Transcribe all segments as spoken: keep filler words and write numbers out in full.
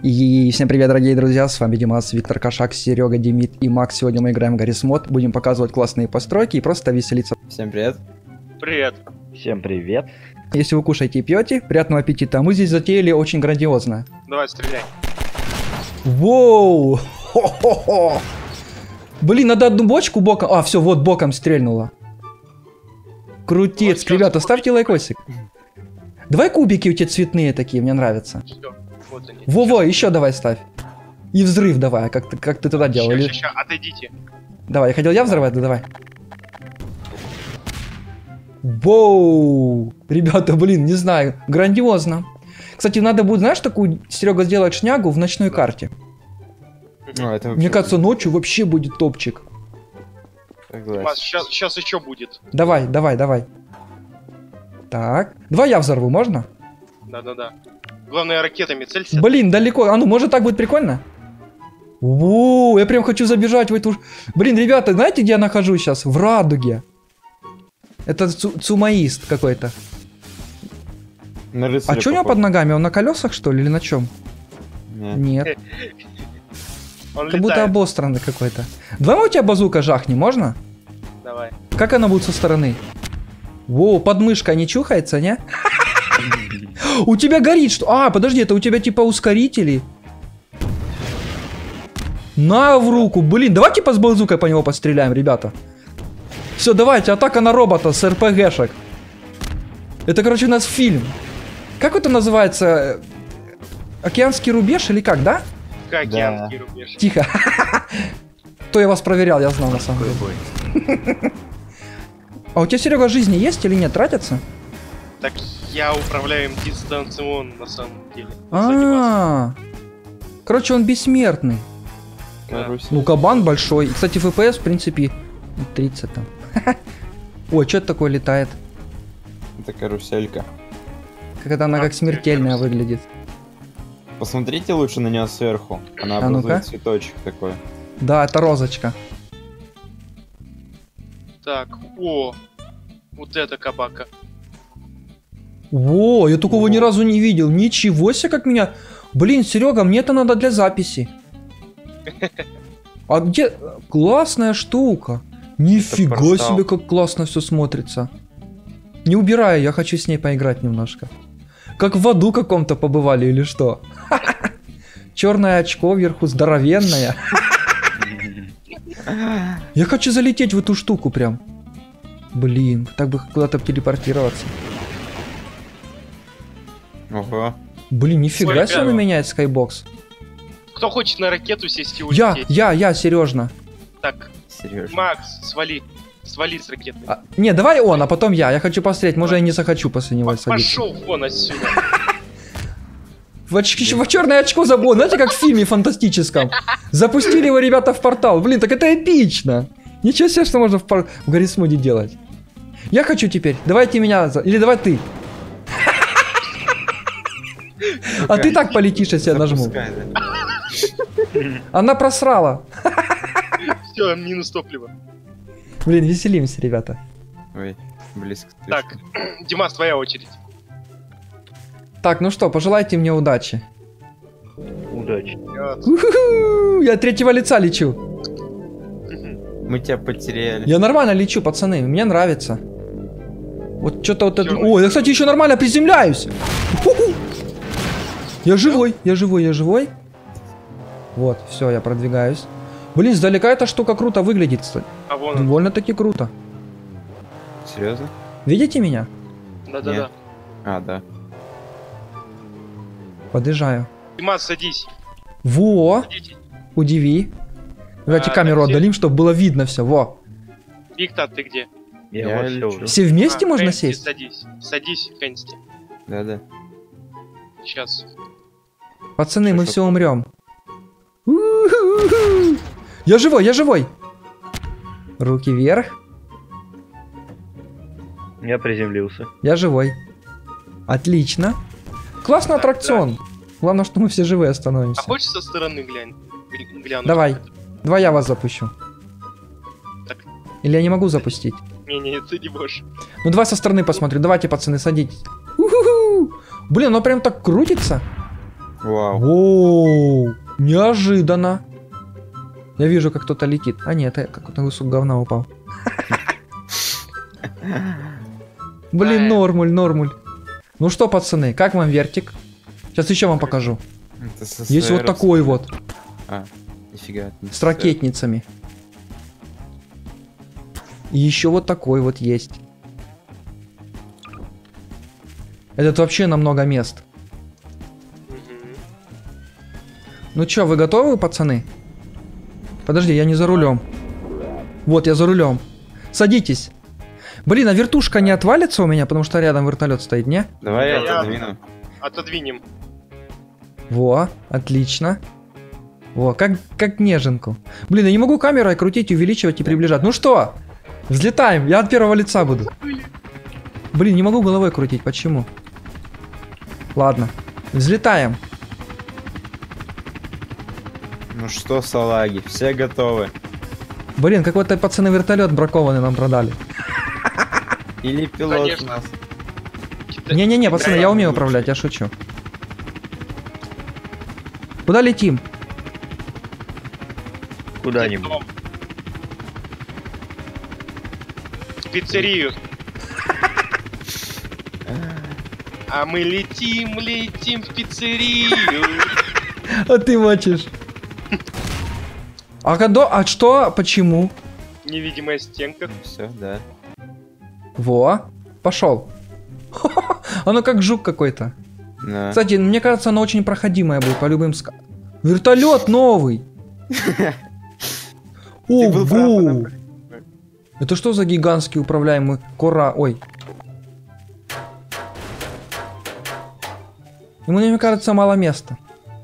И всем привет, дорогие друзья, с вами Димас, Виктор Кошак, Серега, Демид и Макс. Сегодня мы играем в Гаррис Мод, будем показывать классные постройки и просто веселиться. Всем привет. Привет. Всем привет. Если вы кушаете и пьете, приятного аппетита. Мы здесь затеяли очень грандиозно. Давай, стреляй. Воу! Хо-хо-хо! Блин, надо одну бочку боком... А, все, вот боком стрельнула. Крутец, Вот ребята, сейчас ставьте лайкосик. Давай кубики у тебя цветные такие, мне нравятся. Всё, вот они. Во-во, еще давай ставь. И взрыв давай, как ты, как ты туда делал. Ща, Или- ща, ща, отойдите. Давай, я хотел я взорвать, да давай. Воу! Ребята, блин, не знаю, грандиозно. Кстати, надо будет, знаешь, такую, Серега, сделать шнягу в ночной карте. Ну, это Мне вообще кажется, ночью вообще будет топчик. согласен. Маш, сейчас, сейчас еще будет. Давай, давай, давай. Так. Давай я взорву, можно? Да-да-да. Главное, ракетами целься. Блин, далеко. А ну, может так будет прикольно? Воу, я прям хочу забежать в эту... Блин, ребята, знаете, где я нахожусь сейчас? В Радуге. Это цу- цумаист какой-то. На рыцаря А что у него похож. под ногами? Он на колесах, что ли, или на чем? Не. Нет. Он Как будто летает. обостранный какой-то. Давай мы у тебя базука жахни, можно? Давай. Как она будет со стороны? Воу, подмышка не чухается, не? У тебя горит что? А, подожди, это у тебя типа ускорители? На в руку, блин, давайте по с базукой по него постреляем, ребята. Все, давайте, атака на робота с эр пэ гэшек. Это, короче, у нас фильм. Как это называется? Океанский рубеж или как, да? Как океанский рубеж. Тихо. То я вас проверял, я знал на самом деле. А у тебя, Серега, жизни есть или нет? Тратятся? Так я управляю им дистанционно на самом деле. Сзади вас. А, короче, он бессмертный. Карусель. Ну, кабан большой. И, кстати, эф пи эс, в принципе, тридцать там. Ой, что это такое летает? Это каруселька. Как это она А, как смертельная карусель. выглядит. Посмотрите лучше на нее сверху. Она А ну-ка. образует цветочек такой. Да, это розочка. Так, о, вот это кабака. Во, я такого ни разу не видел. Ничего себе, как меня... Блин, Серега, мне это надо для записи. А где... Классная штука. Нифига портал. себе, как классно все смотрится. Не убираю, я хочу с ней поиграть немножко. Как в аду каком-то побывали или что? Черное очко вверху, здоровенное. Я хочу залететь в эту штуку прям. Блин, так бы куда-то телепортироваться. Ого. Блин, нифига Ой, себе он ребята. меняет скайбокс. Кто хочет на ракету сесть и Я, улететь? я, я, Сережна. Так, Серьезно. Макс, свали. Свали с ракеты. А, не, давай он, а потом я. Я хочу посмотреть, может я не захочу после него садиться. Пошел вон отсюда. В, оч- в черное очко забыл, знаете, как в фильме фантастическом. Запустили его ребята в портал. Блин, так это эпично. Ничего себе, что можно в, пор- в Гаррис Моде делать. Я хочу теперь. Давайте меня... за- Или давай ты. А ты так полетишь, если я нажму. Запускай, да. Она просрала. Все, минус топлива. Блин, веселимся, ребята. Ой, близко. Так, Димас, твоя очередь. Так, ну что, пожелайте мне удачи. Удачи. У-ху-ху, я от третьего лица лечу. Мы тебя потеряли. Я нормально лечу, пацаны, мне нравится. Вот что-то вот это... Чё? О, я, кстати, еще нормально приземляюсь. Ху-ху. Я живой, я живой, я живой. Вот, все, я продвигаюсь. Блин, сдалека эта штука круто выглядит, кстати. А вон он. Довольно-таки круто. Серьезно? Видите меня? Да-да-да. Нет. А, да. Подъезжаю. Димас, садись. Во, Садитесь. удиви. Давайте А, камеру так где? отдалим, чтобы было видно все. Во. Виктор, ты где? Я, Я вот всё лечу. уже. Все вместе А, можно Фэнси, сесть? Садись. Садись, Фэнси. Да-да. Сейчас. Пацаны, Чё, мы что все умрем. Я живой, я живой. Руки вверх. Я приземлился. Я живой. Отлично. Классный Так, аттракцион. Главное, что мы все живые А остановимся. хочешь со стороны глянь? Гля- глянуть? Давай. Давай я вас запущу. Так. Или я не могу запустить? Не-не, ты не можешь. Ну давай со стороны посмотрю. Давайте, пацаны, садитесь. У-ху-ху. Блин, оно прям так крутится. Вау. Воу, неожиданно. Я вижу, как кто-то летит. А нет, это какой-то кусок говна упал. Блин, нормуль, нормуль. Ну что, пацаны, как вам вертик? Сейчас еще вам покажу. Это с Есть вот СССР. такой вот, А, нифига. это не с СССР. ракетницами. И еще вот такой вот есть. Этот вообще на много мест. Мгм. Ну чё, вы готовы, пацаны? Подожди, я не за рулем. Вот, я за рулем. Садитесь. Блин, а вертушка не отвалится у меня, потому что рядом вертолет стоит, не? Давай я Я- отодвину. Отодвинем. Во, отлично. Во, как, как неженку. Блин, я не могу камерой крутить, увеличивать и приближать. Ну что? Взлетаем, я от первого лица буду. Блин, не могу головой крутить, почему? Ладно, взлетаем. Ну что, салаги, все готовы. Блин, какой-то пацаны вертолет бракованный нам продали. Или пилот Конечно. у нас. Кита- Не-не-не, пацаны, я умею лучше. управлять, я шучу. Куда летим? Куда-нибудь. Дом. В пиццерию. А мы летим, летим в пиццерию. А ты мочишь. А, когда, а что? Почему? Невидимая стенка. Все, да. Во, пошел. Оно как жук какой-то. Да. Кстати, мне кажется, оно очень проходимое будет по любым ска... Вертолет новый. Ты был прав, Ого! она- Это что за гигантский управляемый кора? Ой. Ему, мне кажется, мало места.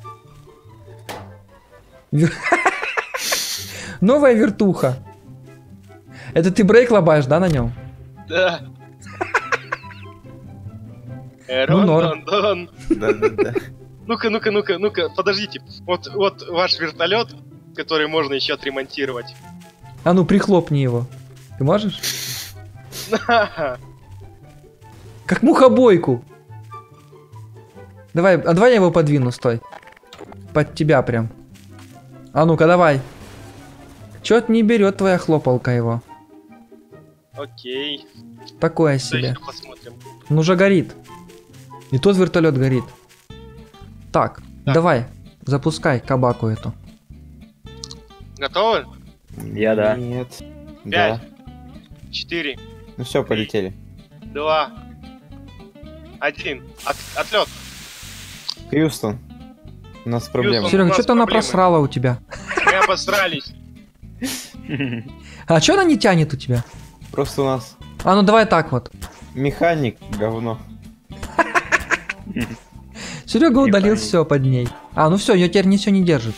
Вер- Новая вертуха. Это ты брейк лобаешь, да, на нем? Да. Ну, норм. Рон-дон-дон. Да-да-да. Ну-ка, ну-ка, ну-ка, ну-ка, подождите. Вот, вот ваш вертолет, который можно еще отремонтировать. А ну, прихлопни его. Ты можешь? Как мухобойку. Давай, а давай я его подвину, стой. Под тебя прям. А ну-ка, давай. Чё-то не берет твоя хлопалка его. Окей. Такое Что себе. еще посмотрим? Он уже горит. И тот вертолет горит. Так, Так. давай, запускай кабаку эту. Готовы? Я да. Нет. Пять. Да. Четыре, Ну все, полетели. два, один. От, отлет. Хьюстон. У нас проблема. Хьюстон. Серега, нас что-то она проблемы. просрала у тебя. Мы обосрались. А что она не тянет у тебя? Просто у нас А ну давай так вот. механик говно. Серега Не удалил пойми. все под ней. А, ну все, ее теперь ничего не держит.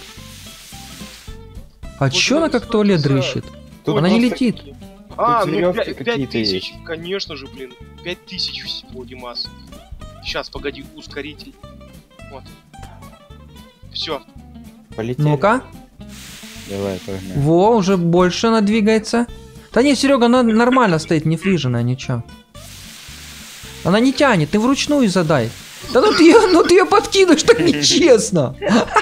А Вот чё она это как что туалет за- дрыщет? Тут Она не просто- летит. А, Тут ну верёвки пя- пять какие-то тысяч. есть. Конечно же, блин. Пять тысяч всего, Димас. Сейчас, погоди, ускоритель. Вот. Все. Полетели. Ну-ка. Давай, погнали. Во, уже больше она двигается. Да не, Серега, она нормально стоит, не фриженная, ничего. Она не тянет, ты вручную задай. Да ну ты ее, ну ты ее подкидываешь, так нечестно.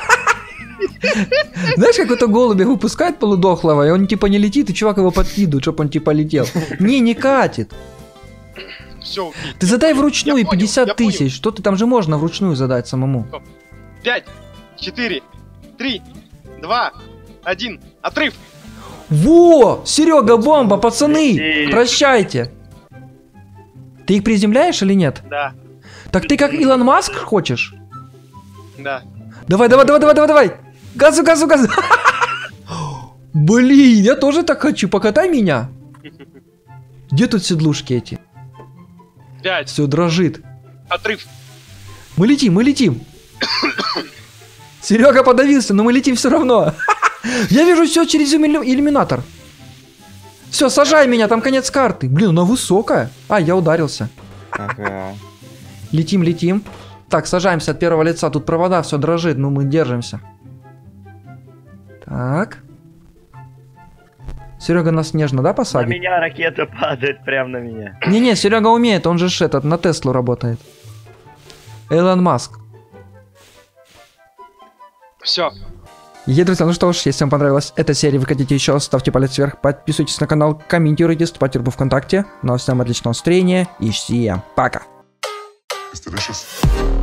Знаешь, как это голубя выпускает полудохлого, и он типа не летит, и чувак его подкидывает, чтобы он типа летел. Не, не катит. Все, окей. Ты задай вручную Я понял, я пятьдесят понял. тысяч. Что ты там же можно вручную задать самому? Пять, четыре, три, два, один. Отрыв. Во! Серега, бомба, пацаны! Летели. Прощайте! Ты их приземляешь или нет? Да, Так ты как Илон Маск хочешь? да. Давай, давай, давай, давай, давай, давай! Газу, газу, газу! Блин, я тоже так хочу, покатай меня! Где тут седлушки эти? Пять. Все дрожит. Отрыв. Мы летим, мы летим! Серега подавился, но мы летим все равно. Я вижу все через иллю- иллюминатор. Все, сажай меня, там конец карты. Блин, она высокая. А, я ударился. Ага. Летим, летим. Так, сажаемся от первого лица. Тут провода, все дрожит, но мы держимся. Так. Серега нас нежно, да, На посадит? меня ракета падает прямо на меня. Не-не, Серега умеет, он же ж этот, на Теслу работает. Элон Маск. Все. Е, друзья, ну что ж, если вам понравилась эта серия, вы хотите еще, ставьте палец вверх, подписывайтесь на канал, комментируйте, вступайте в группу ВКонтакте. Ну а всем отличного настроения и всем пока. It's delicious.